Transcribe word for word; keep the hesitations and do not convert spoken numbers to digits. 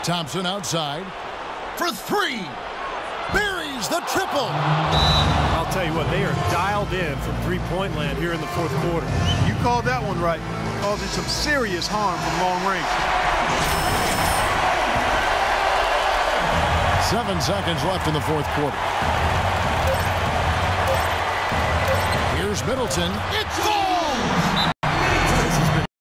Thompson outside for three. Buries the triple. I'll tell you what, they are dialed in from three-point land here in the fourth quarter. You called that one right. Causing some serious harm from long range. Seven seconds left in the fourth quarter. Here's Middleton. It's gone!